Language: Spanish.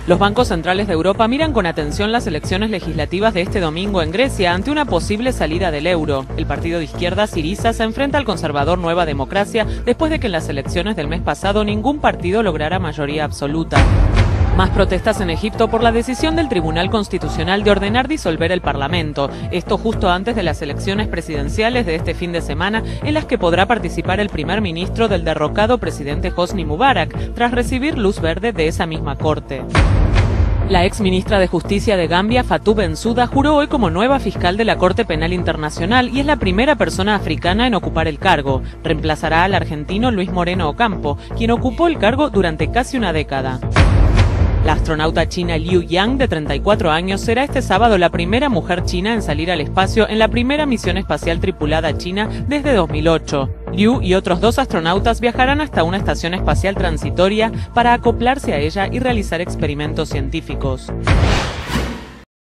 Los bancos centrales de Europa miran con atención las elecciones legislativas de este domingo en Grecia ante una posible salida del euro. El partido de izquierda Syriza se enfrenta al conservador Nueva Democracia después de que en las elecciones del mes pasado ningún partido lograra mayoría absoluta. Más protestas en Egipto por la decisión del Tribunal Constitucional de ordenar disolver el Parlamento. Esto justo antes de las elecciones presidenciales de este fin de semana, en las que podrá participar el primer ministro del derrocado presidente Hosni Mubarak, tras recibir luz verde de esa misma corte. La ex ministra de Justicia de Gambia, Fatou Bensouda, juró hoy como nueva fiscal de la Corte Penal Internacional y es la primera persona africana en ocupar el cargo. Reemplazará al argentino Luis Moreno Ocampo, quien ocupó el cargo durante casi una década. La astronauta china Liu Yang, de 34 años, será este sábado la primera mujer china en salir al espacio en la primera misión espacial tripulada china desde 2008. Liu y otros 2 astronautas viajarán hasta una estación espacial transitoria para acoplarse a ella y realizar experimentos científicos.